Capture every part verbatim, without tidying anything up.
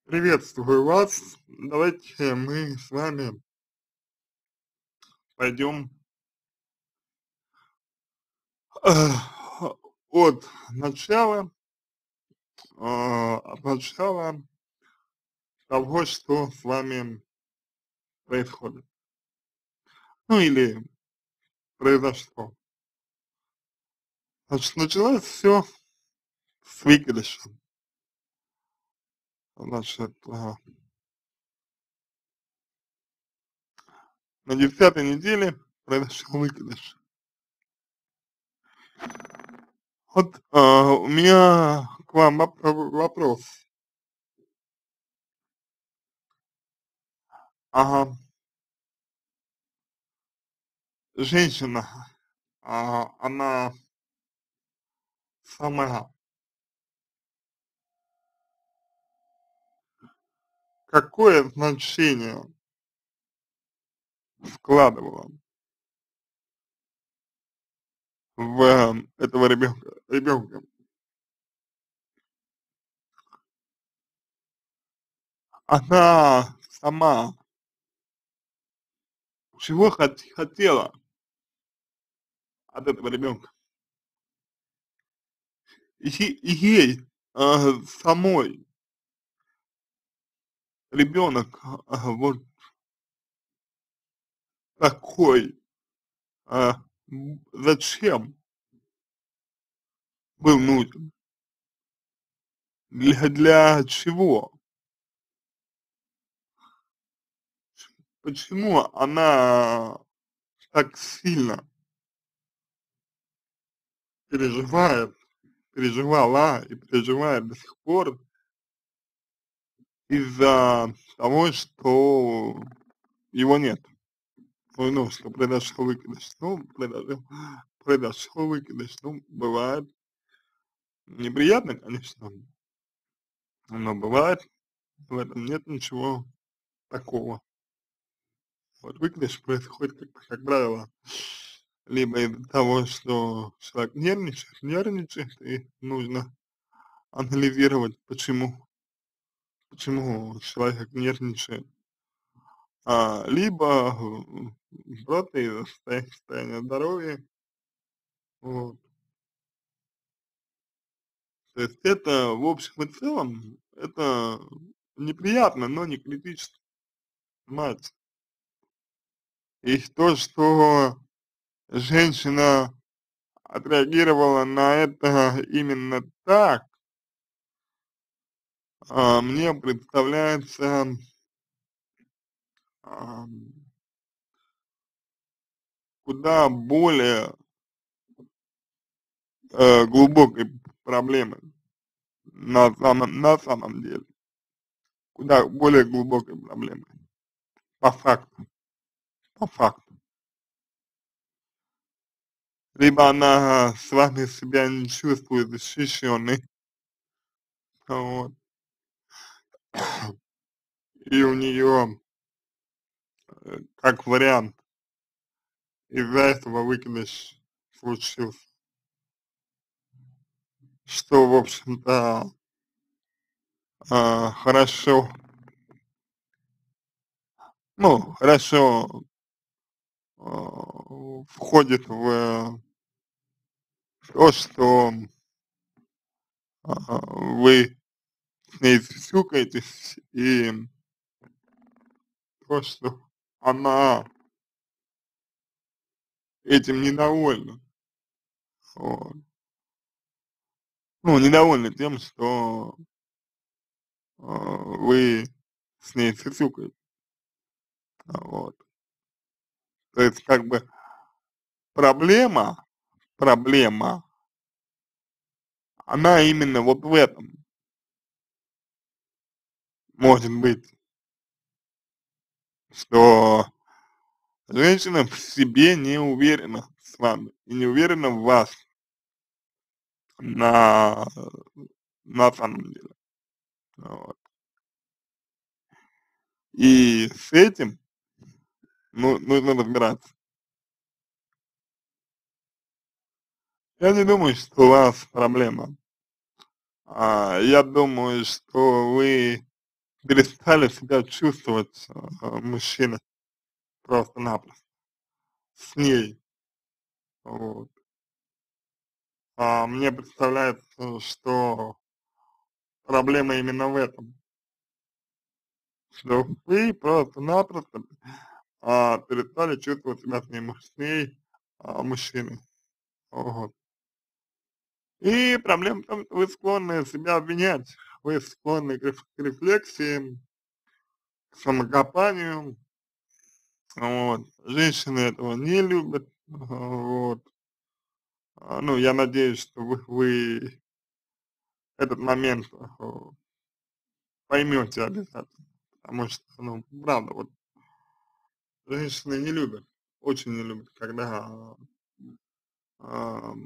Приветствую вас. Давайте мы с вами пойдем э, от начала, а, от начала того, что с вами происходит. Ну или произошло. Значит, началось все с выкидыша. Значит, а, на десятой неделе произошел выкидыш. Вот а, у меня к вам воп- вопрос. Ага, женщина, а, она сама какое значение вкладывала в э, этого ребенка ребенка? Она сама чего хот хотела от этого ребенка? И и ей, а, самой ребенок, а, вот такой, а, м, зачем был нужен? Для для чего? Почему она так сильно переживает, переживала и переживает до сих пор из-за того, что его нет? Ой, ну, что произошел выкидыш. Ну, произошел произошел выкидыш. Ну, бывает неприятно, конечно, но бывает, в этом нет ничего такого. Вот выкидыш происходит, как, как правило, либо из-за того, что человек нервничает, нервничает, и нужно анализировать, почему, почему человек нервничает, а, либо м, просто из-за состояния состояния здоровья, вот. То есть это в общем и целом, это неприятно, но не критично, понимаете. И то, что женщина отреагировала на это именно так, а, мне представляется, ам, куда более, э, глубокой проблемой на самом на самом деле, куда более глубокой проблемой, по факту, по факту. Либо она с вами себя не чувствует защищенной, вот. И у нее, э, как вариант, из-за этого выкидыш случился, что, в общем-то, а, хорошо, ну, хорошо, а, входит в то, что, а, вы с ней сюсюкаетесь, и то, что она этим недовольна, вот. Ну, недовольна тем, что, а, вы с ней сюсюкаетесь, вот. То есть, как бы, проблема проблема, она именно вот в этом может быть, что женщина в себе не уверена с вами и не уверена в вас на, на самом деле. Вот. И с этим ну, нужно разбираться. Я не думаю, что у вас проблема. А, я думаю, что вы перестали себя чувствовать, а, мужчиной просто-напросто с ней. Вот. А мне представляется, что проблема именно в этом, что вы просто-напросто, а, перестали чувствовать себя с ней му с ней, а, мужчиной. Вот. И проблема в том, что вы склонны себя обвинять, вы склонны к реф к рефлексии, к самокопанию. Вот. Женщины этого не любят. Вот. А, ну, я надеюсь, что вы вы этот момент, а, поймете обязательно, потому что, ну, правда, вот женщины не любят, очень не любят, когда, ам,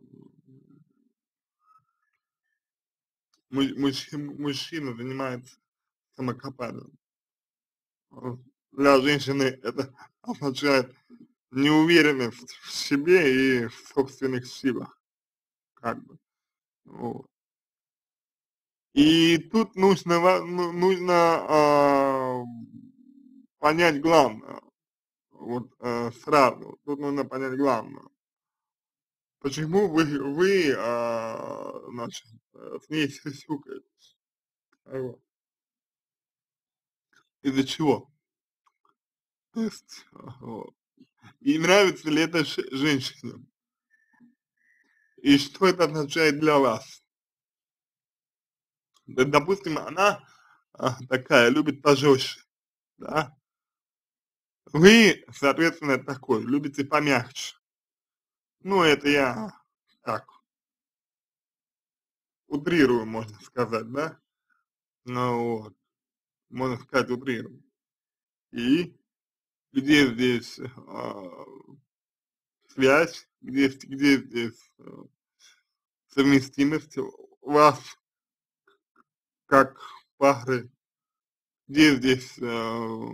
му мужч мужчина занимается самокопанием. Вот. Для женщины это означает неуверенность в себе и в собственных силах, как бы, вот. И тут нужно ва ну нужно, ам, понять главное, вот, э, сразу, тут нужно понять главное. Почему вы вы, а, значит, э, с ней сюсюкаетесь? Вот. Из-за чего? То есть, а, вот. И нравится ли это ше женщине? И что это означает для вас? Д допустим, она, а, такая, любит пожёстче, да? Вы, соответственно, такой, любите помягче. Ну, это я так утрирую, можно сказать, да? Ну вот, можно сказать, утрирую. И где здесь, а, связь, где ст где здесь, э, совместимость вас как пары, где здесь, э,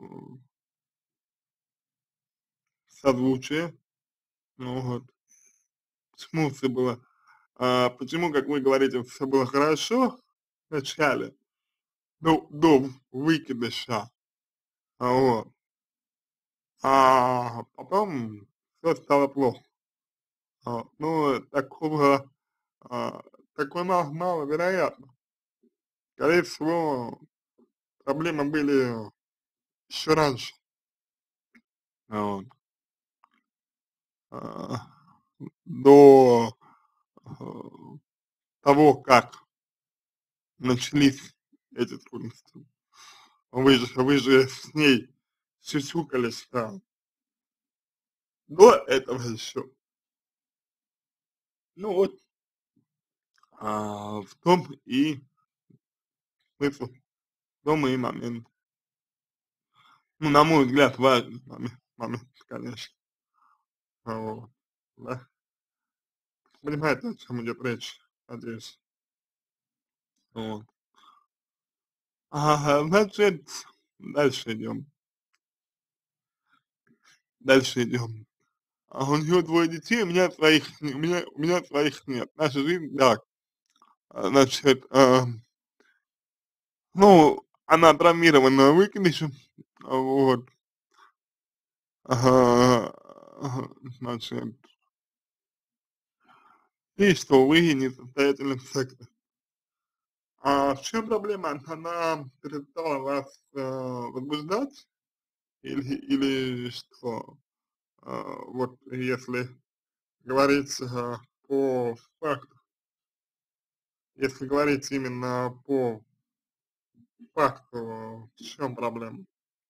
созвучие? Ну вот. Почему всё было, а, почему, как вы говорите, всё было хорошо в начале, до до выкидыша, а, вот, а потом всё стало плохо. А, ну, такого, а, такое мало маловероятно. Скорее всего, проблемы были еще раньше. Вот. А, до, а, того, как начались эти трудности. Вы же вы же с ней сюсюкались-то до этого еще. Ну вот, а, в том и смысл, в том и момент. Ну, на мой взгляд, важный момент момент, конечно. А, вот, да. Понимаете, о чём идет речь, надеюсь. Вот. Ага, значит, дальше идем. Дальше идем. А, у неё двое детей, у меня своих у меня у меня своих нет. Наша жизнь так, а, значит, ам ну, она травмирована выкидышем, а, вот. Ага, ага, значит и что вы несостоятельны в сексе. А в чём проблема? Она перестала вас, э, возбуждать или или что? А, вот если говорить, а, по факту. Если говорить именно по факту, в чём проблема?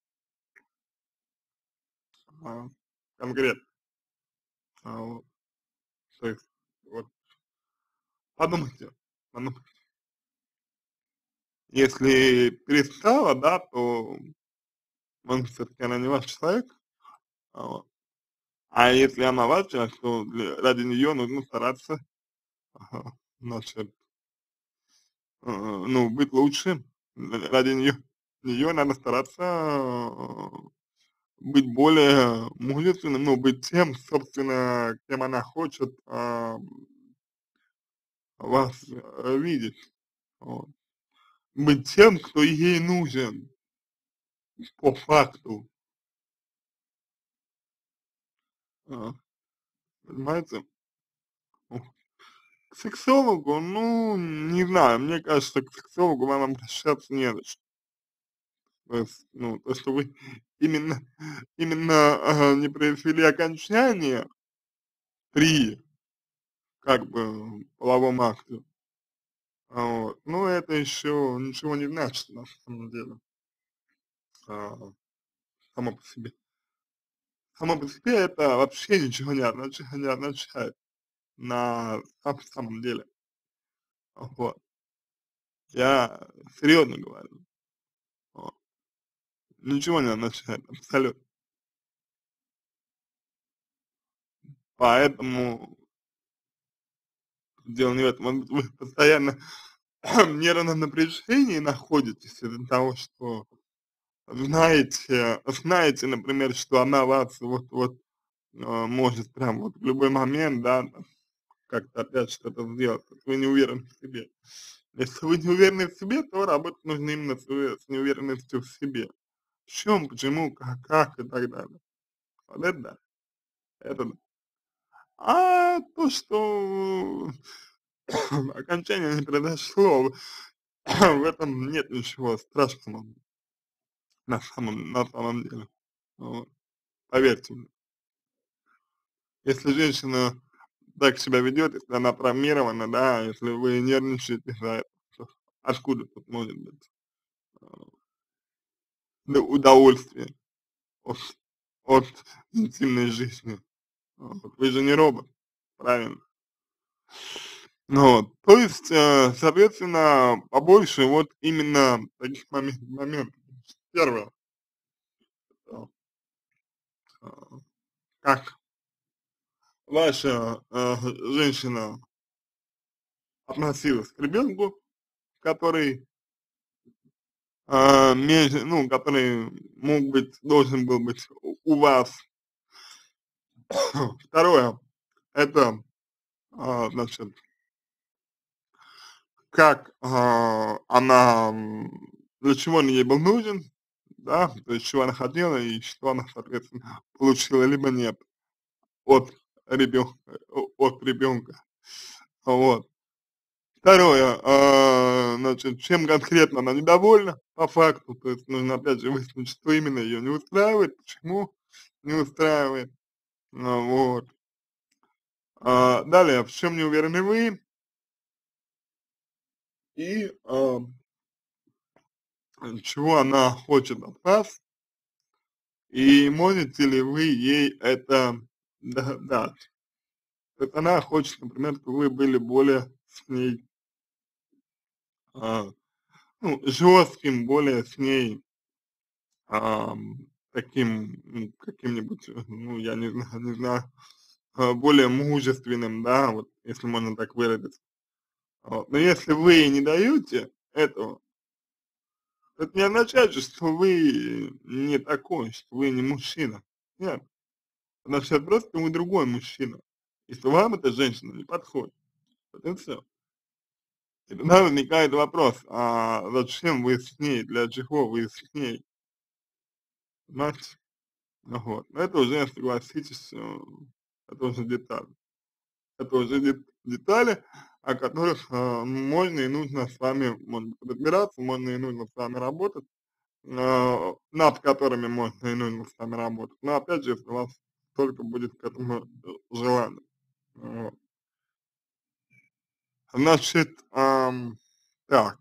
А, конкретно. А, вот. То есть вот подумайте, подумайте. Если перестала, да, то, может, всё-таки она не ваш человек, а, вот. А если она ваш человек, то для ради неё нужно стараться, ага, значит э, ну, быть лучше. Р ради неё неё надо стараться, а, быть более мужественным, ну, быть тем, собственно, кем она хочет, ам вас, э, видеть. Вот. быть тем, кто ей нужен по факту, а, понимаете? Ну, к сексологу, ну, не знаю, мне кажется, к сексологу вам обращаться не за что. То есть, ну, то, что вы именно, именно а, не произвели окончание при, как бы, половом акте, а, вот, ну, это еще ничего не значит, на самом деле, а, само по себе. Само по себе это вообще ничего не означает, не означает на сам- самом деле. Вот. Я серьезно говорю. Вот. Ничего не означает, абсолютно. Поэтому дело не в этом. Вы вы постоянно в нервном напряжении находитесь из-за того, что знаете, знаете, например, что она вас вот, вот а, может прям вот в любой момент, да, там, как-то опять что-то сделать. Вот вы не уверены в себе. Если вы не уверены в себе, то работать нужно именно с, уве- с неуверенностью в себе. В чем, почему, как, как и так далее. Вот это да, это да. А то, что окончание не произошло, в этом нет ничего страшного на самом, на самом деле. Вот. Поверьте мне. Если женщина так себя ведет, если она травмирована, да, если вы нервничаете за это, то откуда тут может быть а, д- удовольствие от, от интимной жизни? Вот. Вы же не робот, правильно? Ну вот, то есть, э, соответственно, побольше вот именно таких момен моментов. Первое, а, а, как ваша, э, женщина относилась к ребенку, который, а, меж ну, который мог быть, должен был быть у у вас. Второе, это, а, значит, как, а, она, м, для чего он ей был нужен, да, то есть чего она хотела и что она, соответственно, получила либо нет от ребенка, от ребенка. Вот. Второе, а, значит, чем конкретно она недовольна по факту, то есть нужно опять же выяснить, что именно ее не устраивает, почему не устраивает. А, вот. А, далее, в чем не уверены вы и а, чего она хочет от вас, и можете ли вы ей это да- дать. То есть она хочет, например, чтобы вы были более с ней, а, ну, жестким, более с ней, ам, таким, м, каким-нибудь, э, ну, я не знаю, не знаю, а, более мужественным, да, вот, если можно так выразиться. Вот. Но если вы не даете этого, это не означает же, что вы не такой, что вы не мужчина. Нет. Это означает просто, что вы другой мужчина. И что вам эта женщина не подходит. Вот и все. И тогда возникает вопрос, а зачем вы с ней, для чего вы с ней, понимаете? Ну вот. Но это уже, согласитесь, э, это уже детали. Это уже де- детали, о которых э, можно и нужно с вами, может быть, разбираться, можно и нужно с вами работать, э, над которыми можно и нужно с вами работать. Но опять же, если у вас только будет к этому э, желание. Вот. Значит, ам, так,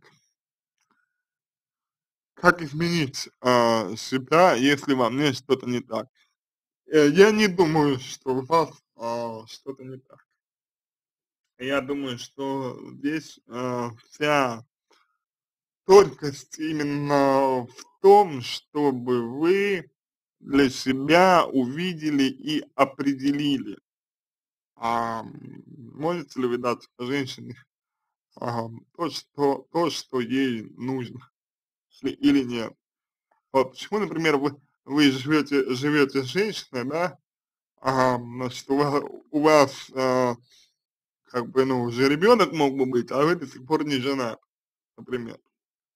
как изменить а, себя, если во мне что-то не так? Э, я не думаю, что у вас а, что-то не так. Я думаю, что здесь а, вся тонкость именно в том, чтобы вы для себя увидели и определили, а, м, можете ли вы дать женщине а, то, что, то, что ей нужно, или или нет. Вот почему, например, вы, вы живете, живете с женщиной, да, а, значит, у вас, у вас а, как бы, ну, уже ребенок мог бы быть, а вы до сих пор не женат, например.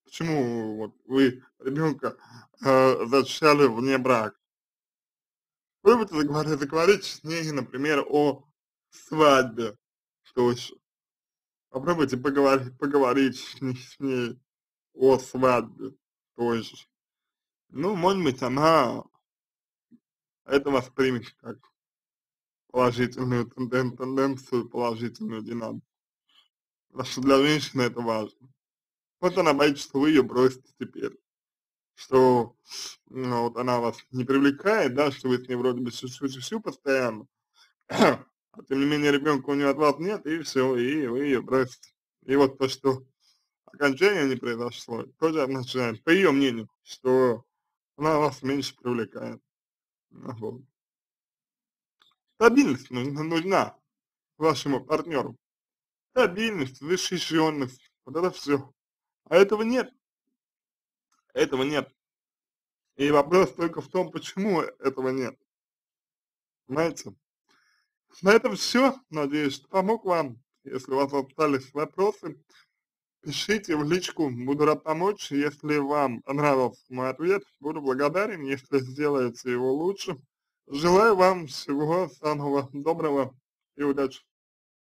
почему вот вы ребенка э, зачали вне брака. Попробуйте заговорить, заговорить с ней, например, о свадьбе тоже. Попробуйте поговорить, поговорить с ней, с ней о свадьбе тоже. Ну, может быть, она это воспримет как положительную тенден, тенденцию, положительную динамику. Потому что для женщины это важно. Вот она боится, что вы ее бросите теперь, что ну, вот она вас не привлекает, да, что вы с ней вроде бы шучу постоянно, а тем не менее ребенка у нее от вас нет, и все, и вы ее бросите. И вот то, что окончание не произошло, тоже означает, по ее мнению, что она вас меньше привлекает. Ну, вот. Стабильность нужна, нужна вашему партнеру. Стабильность, защищенность, вот это все. А этого нет, этого нет. И вопрос только в том, почему этого нет. Понимаете? На этом все. Надеюсь, что помог вам. Если у вас остались вопросы, пишите в личку, буду рад помочь. Если вам понравился мой ответ, буду благодарен, если сделаете его лучше. Желаю вам всего самого доброго и удачи.